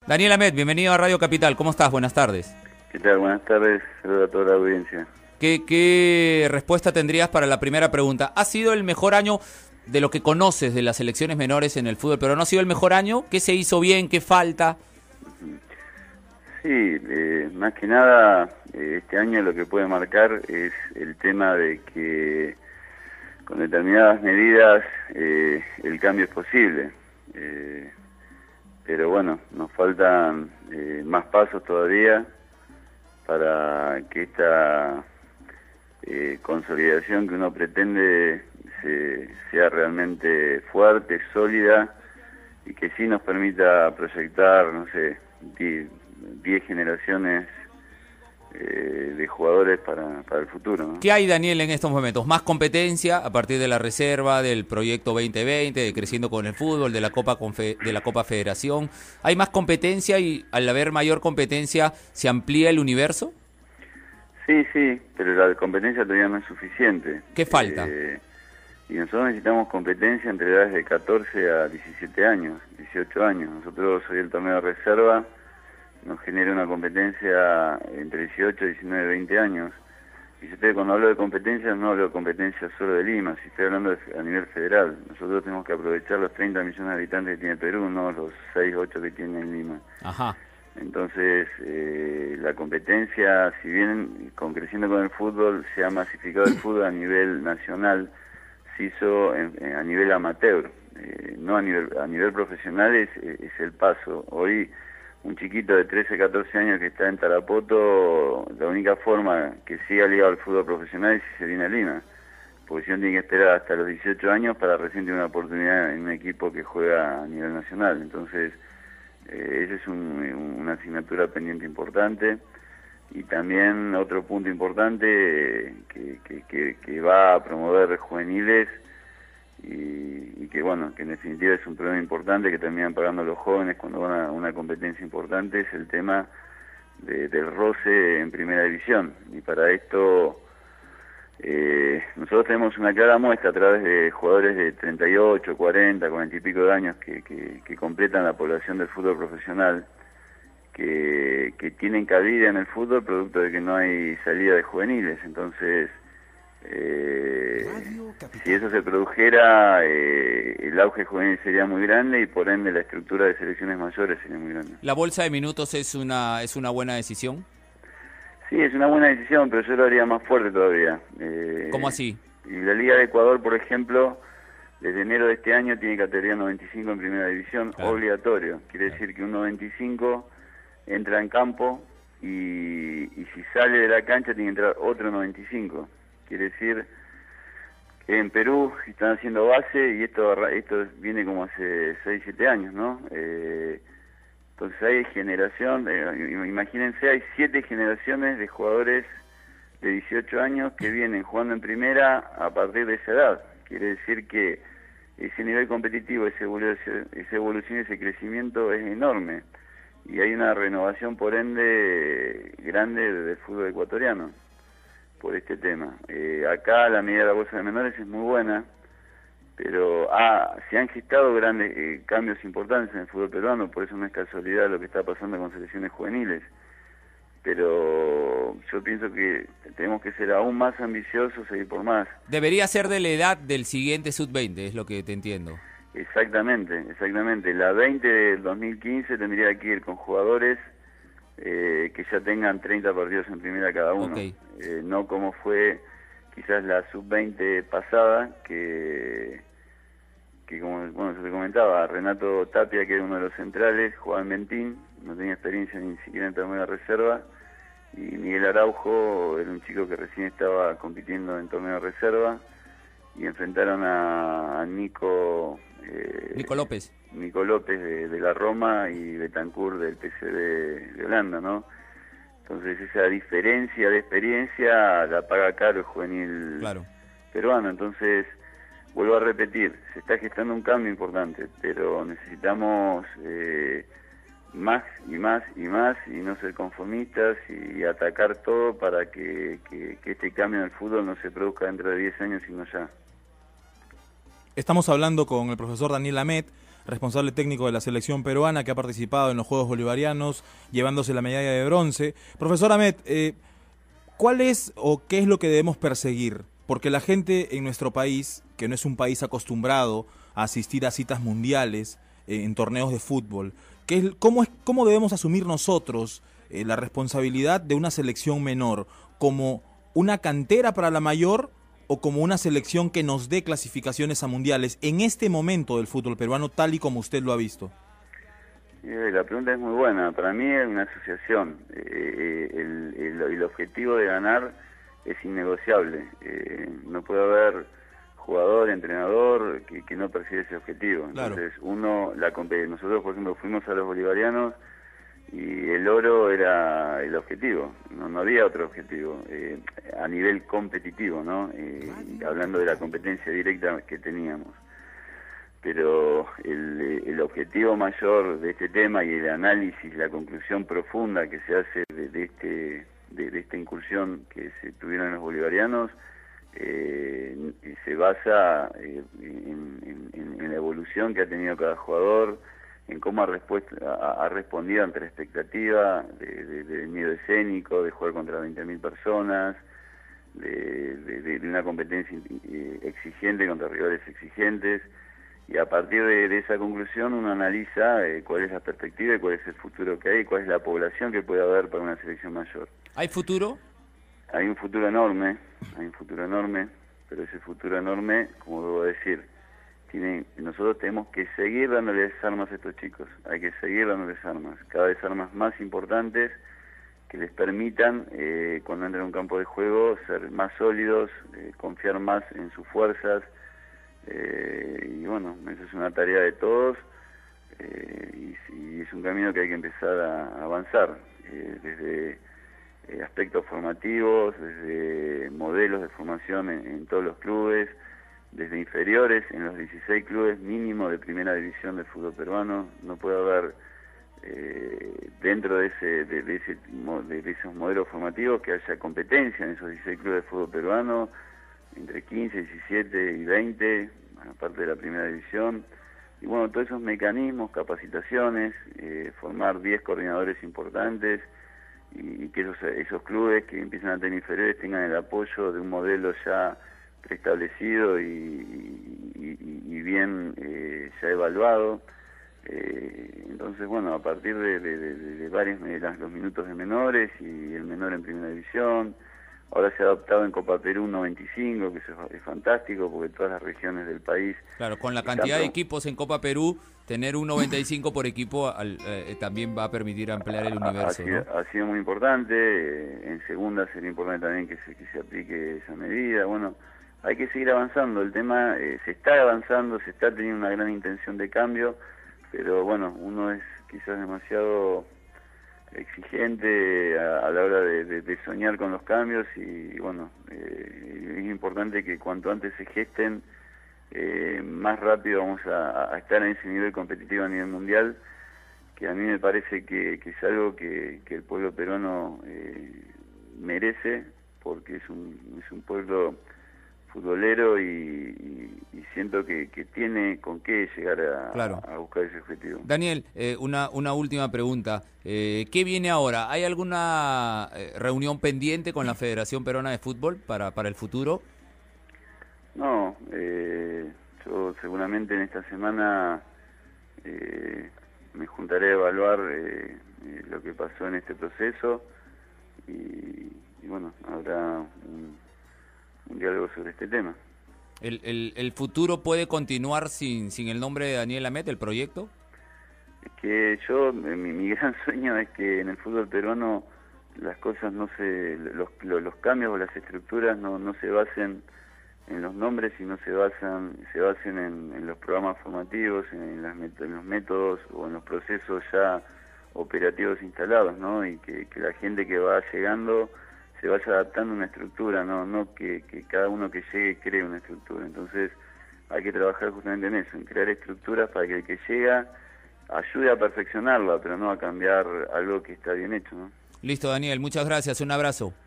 Daniel Amet, bienvenido a Radio Capital. ¿Cómo estás? Buenas tardes. ¿Qué tal? Buenas tardes. Saludos a toda la audiencia. ¿Qué respuesta tendrías para la primera pregunta? ¿Ha sido el mejor año de lo que conoces de las selecciones menores en el fútbol, pero no ha sido el mejor año? ¿Qué se hizo bien? ¿Qué falta? Sí, más que nada, este año lo que puede marcar es el tema de que con determinadas medidas el cambio es posible. Pero bueno, nos faltan más pasos todavía para que esta consolidación que uno pretende sea realmente fuerte, sólida y que sí nos permita proyectar, no sé, 10 generaciones de jugadores para el futuro, ¿no? ¿Qué hay, Daniel, en estos momentos? ¿Más competencia a partir de la reserva, del proyecto 2020, de Creciendo con el Fútbol, de la Copa Federación? ¿Hay más competencia y al haber mayor competencia se amplía el universo? Sí, pero la competencia todavía no es suficiente. ¿Qué falta? Y nosotros necesitamos competencia entre edades de 14 a 17 años, 18 años. Nosotros hoy el torneo de reserva nos genera una competencia entre 18, 19, 20 años. Y cuando hablo de competencia, no hablo de competencia solo de Lima, si estoy hablando a nivel federal. Nosotros tenemos que aprovechar los 30 millones de habitantes que tiene Perú, no los 6, 8 que tiene Lima. Ajá. Entonces, la competencia, si bien Creciendo con el Fútbol se ha masificado el fútbol a nivel nacional, se hizo a nivel amateur, no a nivel profesional es el paso. Hoy un chiquito de 13, 14 años que está en Tarapoto, la única forma que siga ligado al fútbol profesional es si se viene a Lima, porque si no tiene que esperar hasta los 18 años para recién tener una oportunidad en un equipo que juega a nivel nacional. Entonces, esa es una asignatura pendiente importante. Y también otro punto importante que va a promover juveniles y que bueno, que en definitiva es un problema importante que terminan pagando los jóvenes cuando van a una competencia importante, es el tema del roce en primera división. Y para esto nosotros tenemos una clara muestra a través de jugadores de 38, 40, 40 y pico de años que completan la población del fútbol profesional, que tienen cabida en el fútbol producto de que no hay salida de juveniles. Entonces, si eso se produjera, el auge juvenil sería muy grande y por ende la estructura de selecciones mayores sería muy grande. ¿La bolsa de minutos es una buena decisión? Sí, es una buena decisión, pero yo lo haría más fuerte todavía. ¿Cómo así? Y la Liga de Ecuador, por ejemplo, desde enero de este año tiene categoría 95 en primera división, claro, obligatorio. Quiere decir que un 95 entra en campo y si sale de la cancha tiene que entrar otro 95. Quiere decir que en Perú están haciendo base y esto viene como hace 6, 7 años, ¿no? Entonces hay generación, imagínense, hay 7 generaciones de jugadores de 18 años que vienen jugando en primera a partir de esa edad. Quiere decir que ese nivel competitivo, esa evolución, ese crecimiento es enorme. Y hay una renovación, por ende, grande del fútbol ecuatoriano por este tema. Acá la medida de la bolsa de menores es muy buena, pero se han gestado grandes cambios importantes en el fútbol peruano, por eso no es casualidad lo que está pasando con selecciones juveniles. Pero yo pienso que tenemos que ser aún más ambiciosos e ir por más. Debería ser de la edad del siguiente sub-20, es lo que te entiendo. Exactamente. La 20 del 2015 tendría que ir con jugadores que ya tengan 30 partidos en primera cada uno. Okay. No como fue quizás la sub-20 pasada, que como bueno, se te comentaba, Renato Tapia, que era uno de los centrales, jugaba en Ventín, no tenía experiencia ni siquiera en torneo de reserva, y Miguel Araujo era un chico que recién estaba compitiendo en torneo de reserva, y enfrentaron a Nico López. Nico López de la Roma y Betancourt del PSV de Holanda, ¿no? Entonces esa diferencia de experiencia la paga caro el juvenil, claro, peruano. Entonces, vuelvo a repetir, se está gestando un cambio importante, pero necesitamos más y más y más, y no ser conformistas y atacar todo para que este cambio en el fútbol no se produzca dentro de 10 años, sino ya. Estamos hablando con el profesor Daniel Amet. responsable técnico de la selección peruana que ha participado en los Juegos Bolivarianos, llevándose la medalla de bronce. Profesor Ahmed, ¿cuál es o qué es lo que debemos perseguir? Porque la gente en nuestro país, que no es un país acostumbrado a asistir a citas mundiales en torneos de fútbol, ¿cómo debemos asumir nosotros la responsabilidad de una selección menor? ¿Como una cantera para la mayor o como una selección que nos dé clasificaciones a mundiales en este momento del fútbol peruano, tal y como usted lo ha visto? La pregunta es muy buena. Para mí es una asociación. El objetivo de ganar es innegociable. No puede haber jugador, entrenador que no persigue ese objetivo. Claro. Entonces nosotros por ejemplo fuimos a los bolivarianos y el oro era el objetivo, no había otro objetivo a nivel competitivo, ¿no? Hablando de la competencia directa que teníamos. Pero el objetivo mayor de este tema y el análisis, la conclusión profunda que se hace de esta incursión que se tuvieron los bolivarianos se basa en la evolución que ha tenido cada jugador, en cómo ha respondido ante la expectativa de miedo escénico, de jugar contra 20.000 personas, de una competencia exigente contra rivales exigentes, y a partir de esa conclusión uno analiza cuál es la perspectiva y cuál es el futuro que hay, cuál es la población que puede haber para una selección mayor. ¿Hay futuro? Hay un futuro enorme, pero ese futuro enorme, como debo decir, nosotros tenemos que seguir dándoles armas a estos chicos, hay que seguir dándoles armas, cada vez armas más importantes que les permitan, cuando entren a un campo de juego, ser más sólidos, confiar más en sus fuerzas, y bueno, esa es una tarea de todos, y es un camino que hay que empezar a avanzar, desde aspectos formativos, desde modelos de formación en todos los clubes, desde inferiores en los 16 clubes mínimo de primera división del fútbol peruano. No puede haber dentro de esos modelos formativos que haya competencia en esos 16 clubes de fútbol peruano entre 15, 17 y 20, aparte de la primera división. Y bueno, todos esos mecanismos, capacitaciones, formar 10 coordinadores importantes, y que esos clubes que empiezan a tener inferiores tengan el apoyo de un modelo ya preestablecido y bien ya evaluado. Entonces, bueno, a partir de varios los minutos de menores y el menor en primera división, ahora se ha adoptado en Copa Perú un 95, que es fantástico porque todas las regiones del país... Claro, con la cantidad de equipos en Copa Perú, tener un 95 por equipo también va a permitir ampliar el universo, ¿no? Ha sido muy importante. En segunda sería importante también que se aplique esa medida. Bueno, hay que seguir avanzando. El tema se está avanzando, se está teniendo una gran intención de cambio, pero bueno, uno es quizás demasiado exigente a la hora de soñar con los cambios, y bueno, es importante que cuanto antes se gesten, más rápido vamos a estar en ese nivel competitivo a nivel mundial, que a mí me parece que es algo que el pueblo peruano merece, porque es un pueblo futbolero y siento que tiene con qué llegar a buscar ese objetivo. Daniel, una última pregunta. ¿Qué viene ahora? ¿Hay alguna reunión pendiente con la Federación Peruana de Fútbol para el futuro? No, yo seguramente en esta semana me juntaré a evaluar lo que pasó en este proceso y bueno, habrá un diálogo sobre este tema. ¿El futuro puede continuar sin el nombre de Daniel Ahmed, el proyecto? Es que mi gran sueño es que en el fútbol peruano las cosas los cambios o las estructuras no se basen en los nombres, sino se basen en los programas formativos, en los métodos o en los procesos ya operativos instalados, ¿no? Y que la gente que va llegando se vaya adaptando a una estructura, no que cada uno que llegue cree una estructura. Entonces hay que trabajar justamente en eso, en crear estructuras para que el que llega ayude a perfeccionarla, pero no a cambiar algo que está bien hecho, ¿no? Listo, Daniel, muchas gracias, un abrazo.